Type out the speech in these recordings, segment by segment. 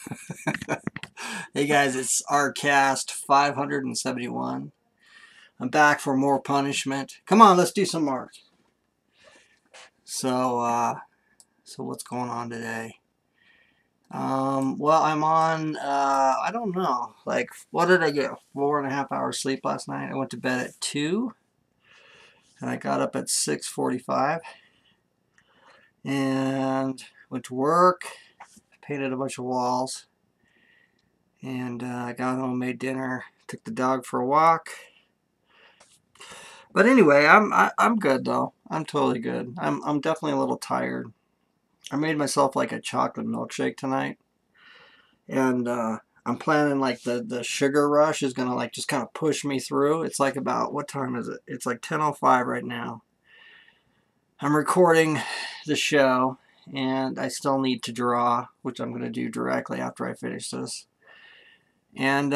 Hey guys, it's Artcast 571. I'm back for more punishment. Come on, let's do some art. So what's going on today? Well, I'm on, I don't know, like, what did I get? 4.5 hours sleep last night. I went to bed at 2, and I got up at 6:45, and went to work, painted a bunch of walls, and I got home, made dinner, took the dog for a walk. But anyway, I'm good though. I'm totally good. I'm definitely a little tired. I made myself like a chocolate milkshake tonight, and I'm planning like the sugar rush is gonna like just kind of push me through. It's like about what time is it? It's like 10:05 right now. I'm recording the show, and I still need to draw, which I'm gonna do directly after I finish this. And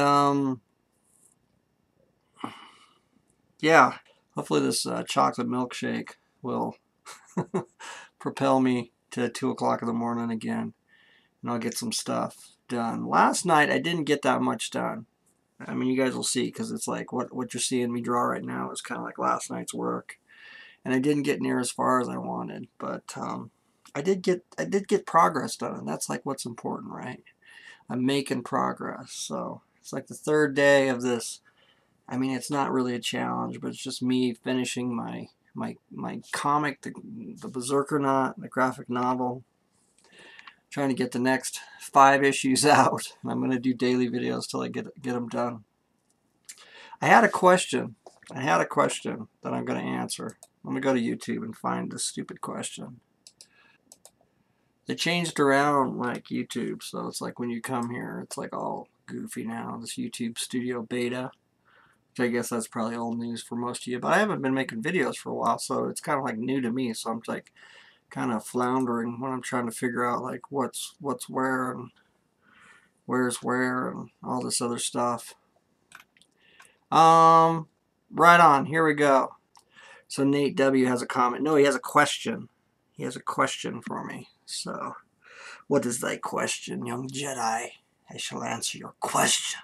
yeah, hopefully this chocolate milkshake will propel me to 2 o'clock in the morning again, and I'll get some stuff done. Last night I didn't get that much done. I mean, you guys will see, because it's like what you're seeing me draw right now is kind of like last night's work, and I didn't get near as far as I wanted, but I did get progress done, and that's like what's important, right? I'm making progress. So it's like the third day of this. I mean, it's not really a challenge, but it's just me finishing my comic, the Berserkonaut, the graphic novel. Trying to get the next 5 issues out, and I'm going to do daily videos till I get them done. I had a question. I had a question that I'm going to answer. I'm going to go to YouTube and find this stupid question. They changed around like YouTube, so it's like when you come here, it's like all goofy now. This YouTube Studio Beta, which I guess that's probably old news for most of you. But I haven't been making videos for a while, so it's kind of like new to me. So I'm like kind of floundering when I'm trying to figure out like what's where and where's where and all this other stuff. Um, right on. Here we go. So Nate W has a comment. No, he has a question. He has a question for me. So, what is thy question, young Jedi? I shall answer your question.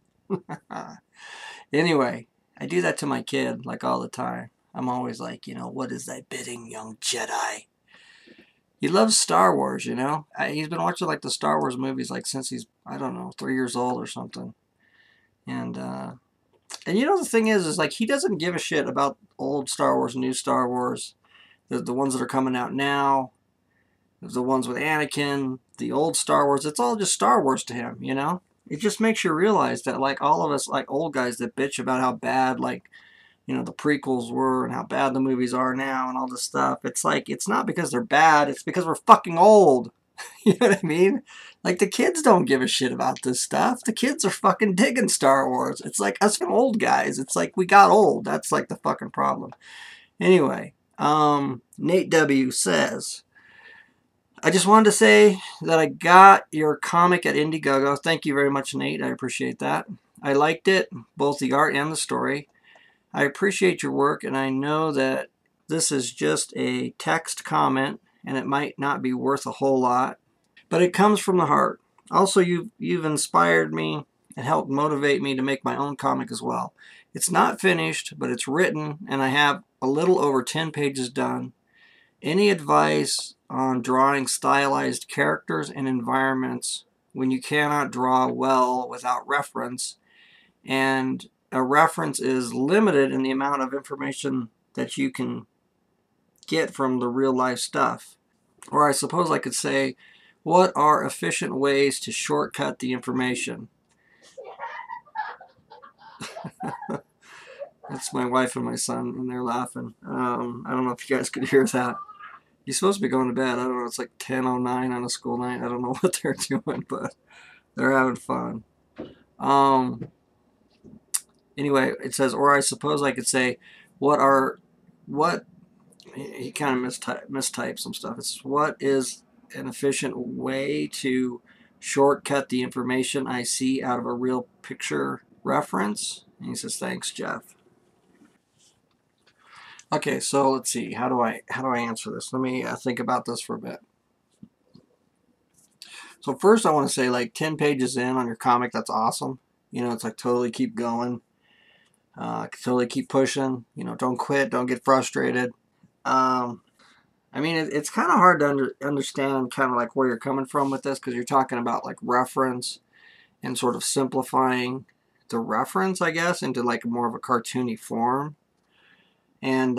Anyway, I do that to my kid like all the time. I'm always like, what is thy bidding, young Jedi? He loves Star Wars, he's been watching like the Star Wars movies like since he's, I don't know, 3 years old or something. And the thing is like he doesn't give a shit about old Star Wars, new Star Wars, the ones that are coming out now, the ones with Anakin, the old Star Wars. It's all just Star Wars to him. It just makes you realize that like all of us like old guys that bitch about how bad like the prequels were and how bad the movies are now and all this stuff. It's like it's not because they're bad. It's because we're fucking old. You know what I mean? Like, the kids don't give a shit about this stuff. The kids are fucking digging Star Wars. It's like us old guys. It's like we got old. That's like the fucking problem. Anyway, Nate W says, I just wanted to say that I got your comic at Indiegogo. Thank you very much, Nate. I appreciate that. I liked it, both the art and the story. I appreciate your work, and I know that this is just a text comment, and it might not be worth a whole lot, but it comes from the heart. Also, you've inspired me and helped motivate me to make my own comic as well. It's not finished, but it's written, and I have a little over 10 pages done. Any advice on drawing stylized characters and environments when you cannot draw well without reference, and a reference is limited in the amount of information that you can get from the real life stuff? Or I suppose I could say, what are efficient ways to shortcut the information? That's my wife and my son, and they're laughing. I don't know if you guys could hear that. He's supposed to be going to bed. I don't know. It's like 10:09 on a school night. I don't know what they're doing, but they're having fun. Um, anyway, it says, or I suppose I could say, what, he kind of mistyped some stuff. It says, what is an efficient way to shortcut the information I see out of a real picture reference? And he says, thanks, Jeff. Okay, so let's see. How do I answer this? Let me think about this for a bit. So first I want to say, like, 10 pages in on your comic, that's awesome. You know, it's like totally keep going. Totally keep pushing. You know, don't quit. Don't get frustrated. Um, I mean, it's kind of hard to understand kind of like where you're coming from with this, because you're talking about like reference and sort of simplifying the reference, I guess, into like more of a cartoony form. And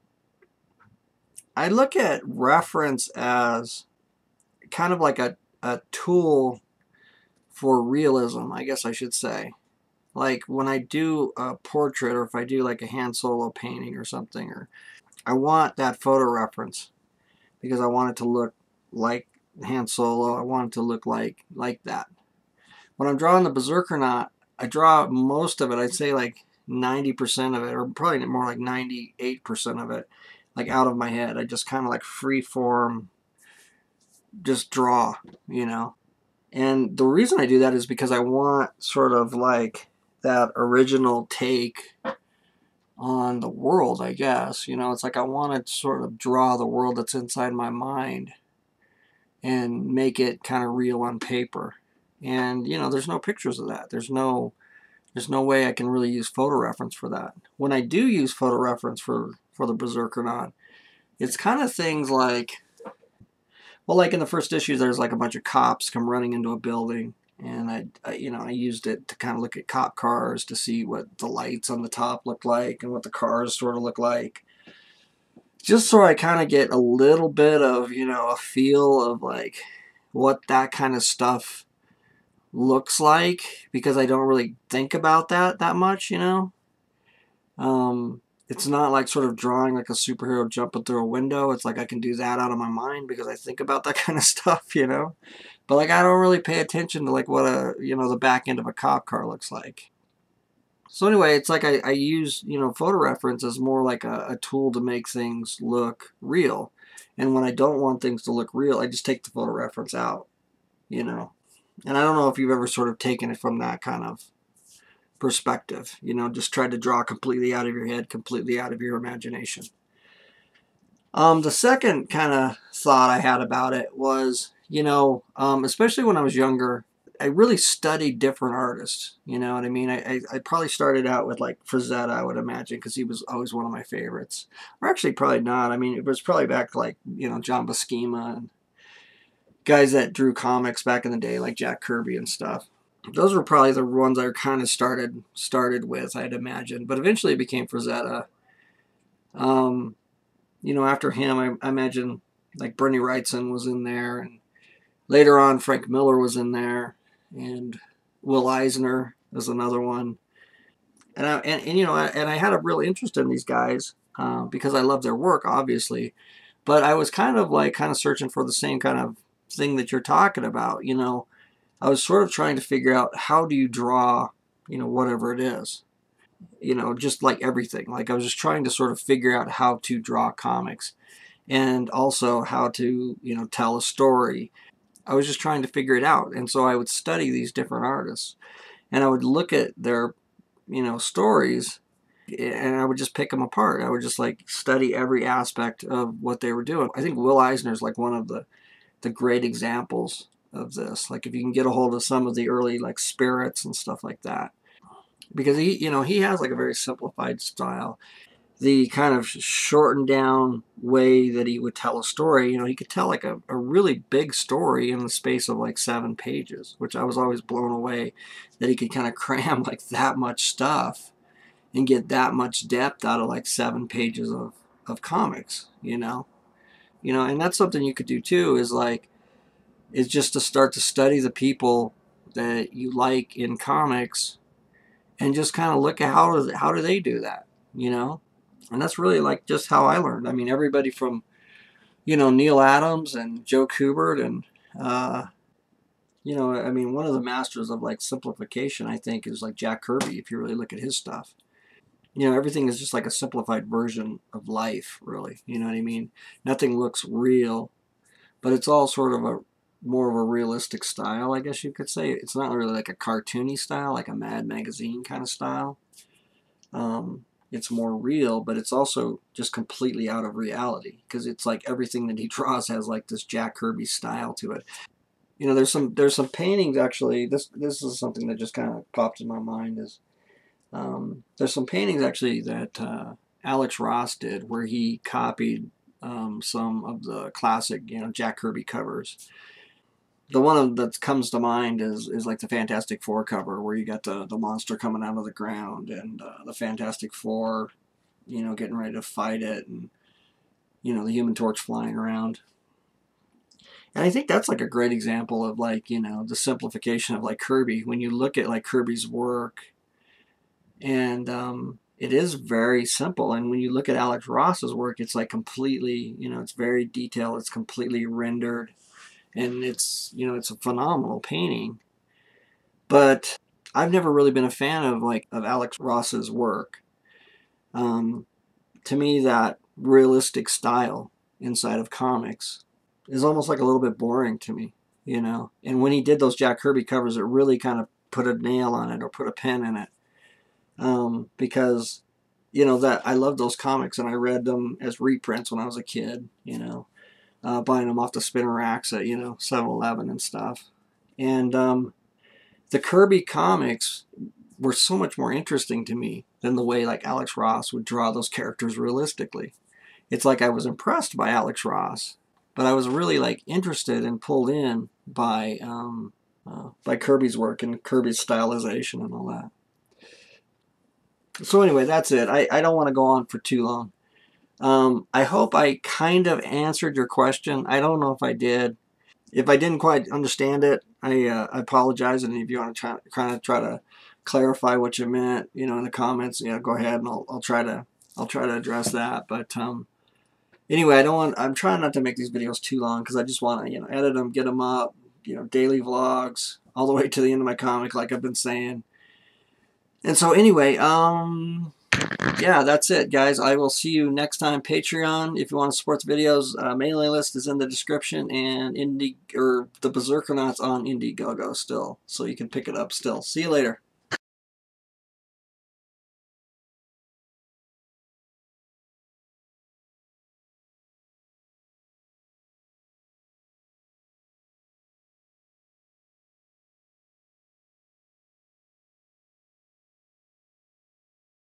I look at reference as kind of like a tool for realism, I guess I should say. Like when I do a portrait, or if I do like a Han Solo painting or something, or I want that photo reference because I want it to look like Han Solo. I want it to look like that. When I'm drawing the Berserkonaut, I draw most of it. I'd say like 90% of it, or probably more like 98% of it, like out of my head. I just kind of like free form, just draw, you know. And the reason I do that is because I want sort of like that original take on the world, I guess. You know, it's like I want to sort of draw the world that's inside my mind and make it kind of real on paper. And you know, there's no pictures of that. There's no way I can really use photo reference for that. When I do use photo reference for the Berserkonaut, it's kind of things like, well, like in the first issue, there's like a bunch of cops come running into a building, and I used it to kind of look at cop cars to see what the lights on the top look like and what the cars sort of look like, just so I kind of get a little bit of, you know, a feel of like what that kind of stuff looks like, because I don't really think about that much, you know. It's not like sort of drawing like a superhero jumping through a window. It's like I can do that out of my mind because I think about that kind of stuff, you know. But like I don't really pay attention to like what the back end of a cop car looks like. So anyway, it's like I use, you know, photo reference as more like a tool to make things look real. And when I don't want things to look real, I just take the photo reference out, you know. And I don't know if you've ever sort of taken it from that kind of perspective, you know, just try to draw completely out of your head, completely out of your imagination. The second kind of thought I had about it was, you know, especially when I was younger, I really studied different artists. You know what I mean? I probably started out with like Frazetta, I would imagine, because he was always one of my favorites. Or actually, probably not. I mean, it was probably back like, you know, John Buscema and guys that drew comics back in the day, like Jack Kirby and stuff. Those were probably the ones I kind of started with, I'd imagine. But eventually it became Frazetta. Um, you know, after him, I imagine like Bernie Wrightson was in there, and later on Frank Miller was in there, and Will Eisner is another one. And you know, and I had a real interest in these guys because I love their work, obviously. But I was kind of searching for the same kind of thing that you're talking about. You know, I was sort of trying to figure out, how do you draw, you know, whatever it is. You know, just like everything. Like I was just trying to sort of figure out how to draw comics, and also how to, you know, tell a story. I was just trying to figure it out. And so I would study these different artists, and I would look at their, you know, stories, and I would just pick them apart. I would just like study every aspect of what they were doing. I think Will Eisner is like one of the great examples of this. Like if you can get a hold of some of the early like spirits and stuff like that, because he, you know, he has like a very simplified style. The kind of shortened down way that he would tell a story, you know, he could tell like a really big story in the space of like 7 pages, which I was always blown away that he could kind of cram like that much stuff and get that much depth out of like 7 pages of comics, you know. You know, and that's something you could do too, is just to start to study the people that you like in comics, and just kind of look at how do they do that, you know. And that's really like just how I learned. I mean, everybody from, you know, Neil Adams and Joe Kubert, and uh, you know, I mean, one of the masters of like simplification, I think, is like Jack Kirby. If you really look at his stuff, you know, everything is just like a simplified version of life, really. You know what I mean? Nothing looks real, but it's all sort of a more of a realistic style, I guess you could say. It's not really like a cartoony style, like a Mad Magazine kind of style. It's more real, but it's also just completely out of reality, because it's like everything that he draws has like this Jack Kirby style to it. You know, there's some paintings actually. This is something that just kind of popped in my mind. Is there's some paintings actually that Alex Ross did where he copied some of the classic, Jack Kirby covers. The one that comes to mind is like the Fantastic Four cover where you got the monster coming out of the ground and the Fantastic Four, getting ready to fight it, and the Human Torch flying around. And I think that's like a great example of like, the simplification of like Kirby. When you look at like Kirby's work, and it is very simple. And when you look at Alex Ross's work, it's like completely, it's very detailed. It's completely rendered, and it's a phenomenal painting. But I've never really been a fan of Alex Ross's work. To me, that realistic style inside of comics is almost like a little bit boring to me, And when he did those Jack Kirby covers, it really kind of put a nail on it or put a pin in it. Because, that I love those comics and I read them as reprints when I was a kid, buying them off the spinner racks at, 7-Eleven and stuff. And the Kirby comics were so much more interesting to me than the way like Alex Ross would draw those characters realistically. It's like I was impressed by Alex Ross, but I was really like interested and pulled in by Kirby's work and Kirby's stylization and all that. So anyway, that's it. I don't want to go on for too long. I hope I kind of answered your question. I don't know if I did. If I didn't quite understand it, I apologize. And if you want to try to clarify what you meant, in the comments, go ahead and I'll try to address that. But anyway, I'm trying not to make these videos too long because I just want to edit them, get them up, daily vlogs all the way to the end of my comic, like I've been saying. And so anyway, yeah, that's it, guys. I will see you next time. Patreon, if you want to support the videos, mailing list is in the description, and the Berserkonauts on Indiegogo still, so you can pick it up still. See you later.